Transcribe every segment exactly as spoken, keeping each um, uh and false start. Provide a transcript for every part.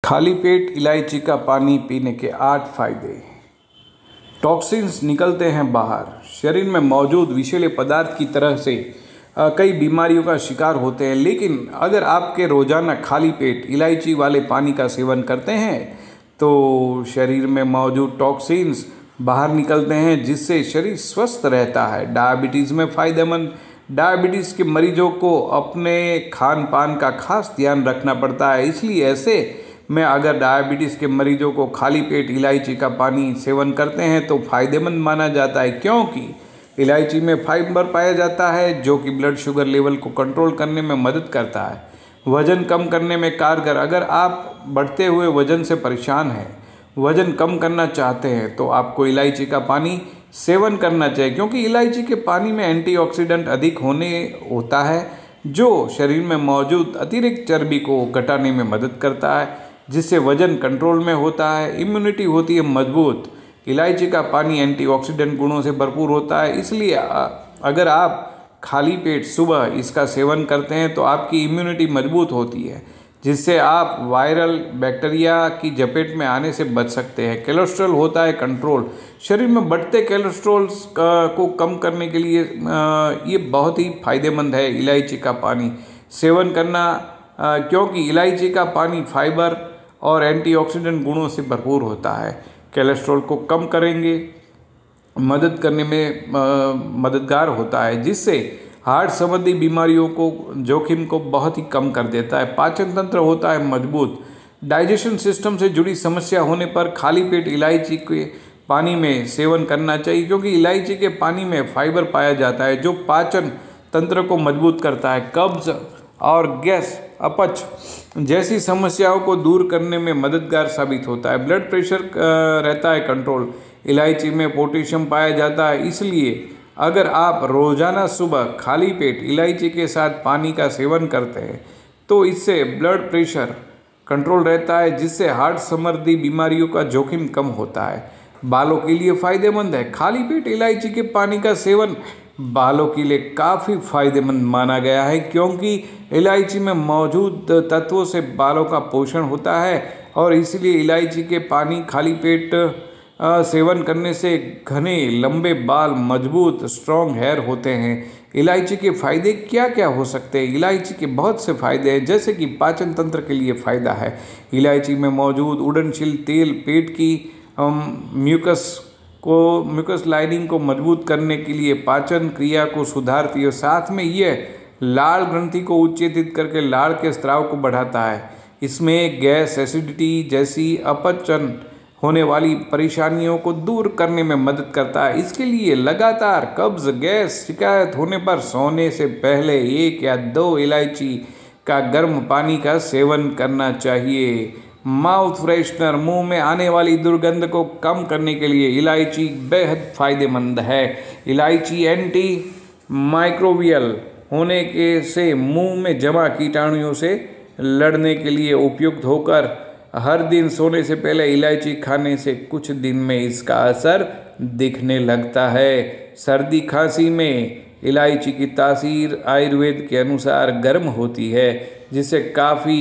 खाली पेट इलायची का पानी पीने के आठ फायदे। टॉक्सिन्स निकलते हैं बाहर। शरीर में मौजूद विषैले पदार्थ की तरह से कई बीमारियों का शिकार होते हैं, लेकिन अगर आपके रोजाना खाली पेट इलायची वाले पानी का सेवन करते हैं तो शरीर में मौजूद टॉक्सिन्स बाहर निकलते हैं, जिससे शरीर स्वस्थ रहता है। डायबिटीज़ में फ़ायदेमंद। डायबिटीज़ के मरीजों को अपने खान पान का खास ध्यान रखना पड़ता है, इसलिए ऐसे में अगर डायबिटीज़ के मरीजों को खाली पेट इलायची का पानी सेवन करते हैं तो फ़ायदेमंद माना जाता है, क्योंकि इलायची में फाइबर पाया जाता है जो कि ब्लड शुगर लेवल को कंट्रोल करने में मदद करता है। वज़न कम करने में कारगर। अगर आप बढ़ते हुए वज़न से परेशान हैं, वज़न कम करना चाहते हैं, तो आपको इलायची का पानी सेवन करना चाहिए, क्योंकि इलायची के पानी में एंटीऑक्सीडेंट अधिक होने होता है जो शरीर में मौजूद अतिरिक्त चर्बी को घटाने में मदद करता है, जिससे वज़न कंट्रोल में होता है। इम्यूनिटी होती है मजबूत। इलायची का पानी एंटीऑक्सीडेंट गुणों से भरपूर होता है, इसलिए अगर आप खाली पेट सुबह इसका सेवन करते हैं तो आपकी इम्यूनिटी मजबूत होती है, जिससे आप वायरल बैक्टीरिया की चपेट में आने से बच सकते हैं। कोलेस्ट्रॉल होता है कंट्रोल। शरीर में बढ़ते कोलेस्ट्रॉल को कम करने के लिए ये बहुत ही फायदेमंद है इलायची का पानी सेवन करना, क्योंकि इलायची का पानी फाइबर और एंटीऑक्सीडेंट गुणों से भरपूर होता है। कोलेस्ट्रॉल को कम करेंगे मदद करने में मददगार होता है, जिससे हार्ट संबंधी बीमारियों को जोखिम को बहुत ही कम कर देता है। पाचन तंत्र होता है मजबूत। डाइजेशन सिस्टम से जुड़ी समस्या होने पर खाली पेट इलायची के पानी में सेवन करना चाहिए, क्योंकि इलायची के पानी में फाइबर पाया जाता है जो पाचन तंत्र को मजबूत करता है। कब्ज और गैस अपच जैसी समस्याओं को दूर करने में मददगार साबित होता है। ब्लड प्रेशर रहता है कंट्रोल। इलायची में पोटेशियम पाया जाता है, इसलिए अगर आप रोज़ाना सुबह खाली पेट इलायची के साथ पानी का सेवन करते हैं तो इससे ब्लड प्रेशर कंट्रोल रहता है, जिससे हार्ट संबंधी बीमारियों का जोखिम कम होता है। बालों के लिए फ़ायदेमंद है। खाली पेट इलायची के पानी का सेवन बालों के लिए काफ़ी फायदेमंद माना गया है, क्योंकि इलायची में मौजूद तत्वों से बालों का पोषण होता है और इसलिए इलायची के पानी खाली पेट सेवन करने से घने लंबे बाल, मजबूत स्ट्रॉन्ग हेयर होते हैं। इलायची के फ़ायदे क्या क्या हो सकते हैं? इलायची के बहुत से फ़ायदे हैं, जैसे कि पाचन तंत्र के लिए फ़ायदा है। इलायची में मौजूद उड़नशील तेल पेट की म्यूकस को म्यूकस लाइनिंग को मजबूत करने के लिए पाचन क्रिया को सुधारती है। साथ में यह लाल ग्रंथि को उत्तेजित करके लाल के स्राव को बढ़ाता है। इसमें गैस, एसिडिटी जैसी अपचन होने वाली परेशानियों को दूर करने में मदद करता है। इसके लिए लगातार कब्ज, गैस शिकायत होने पर सोने से पहले एक या दो इलायची का गर्म पानी का सेवन करना चाहिए। माउथ फ्रेशनर, मुंह में आने वाली दुर्गंध को कम करने के लिए इलायची बेहद फायदेमंद है। इलायची एंटी माइक्रोबियल होने के से मुंह में जमा कीटाणुओं से लड़ने के लिए उपयुक्त होकर हर दिन सोने से पहले इलायची खाने से कुछ दिन में इसका असर दिखने लगता है। सर्दी खांसी में इलायची की तासीर आयुर्वेद के अनुसार गर्म होती है, जिससे काफ़ी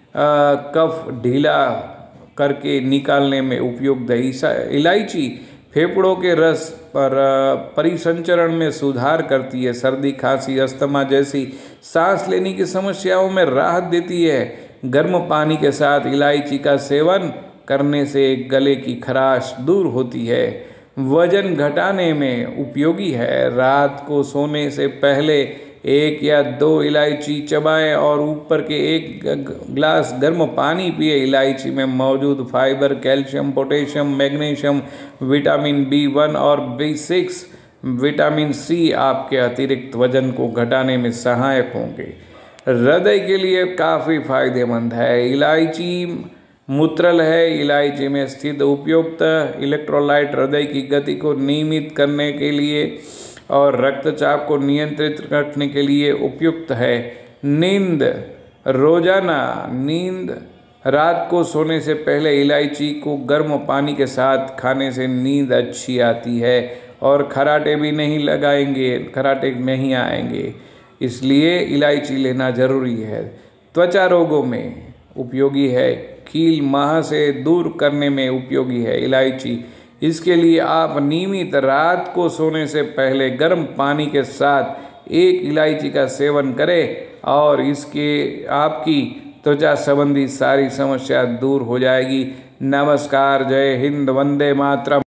कफ ढीला करके निकालने में उपयुक्त है। इलायची फेफड़ों के रस पर परिसंचरण में सुधार करती है। सर्दी, खांसी, अस्थमा जैसी सांस लेने की समस्याओं में राहत देती है। गर्म पानी के साथ इलायची का सेवन करने से गले की खराश दूर होती है। वजन घटाने में उपयोगी है। रात को सोने से पहले एक या दो इलायची चबाएं और ऊपर के एक ग्लास गर्म पानी पिए। इलायची में मौजूद fibre, calcium, potassium, magnesium, vitamin B one और बी सिक्स, विटामिन सी आपके अतिरिक्त वजन को घटाने में सहायक होंगे। हृदय के लिए काफ़ी फायदेमंद है। इलायची मूत्रल है। इलायची में स्थित उपयुक्त इलेक्ट्रोलाइट हृदय की गति को नियमित करने के लिए और रक्तचाप को नियंत्रित रखने के लिए उपयुक्त है। नींद, रोजाना नींद, रात को सोने से पहले इलायची को गर्म पानी के साथ खाने से नींद अच्छी आती है और खराटे भी नहीं लगाएंगे, खराटे नहीं आएंगे। इसलिए इलायची लेना जरूरी है। त्वचा रोगों में उपयोगी है। कील माह से दूर करने में उपयोगी है। इलायची, इसके लिए आप नियमित रात को सोने से पहले गर्म पानी के साथ एक इलायची का सेवन करें और इसके आपकी त्वचा संबंधी सारी समस्या दूर हो जाएगी। नमस्कार, जय हिंद, वंदे मातरम।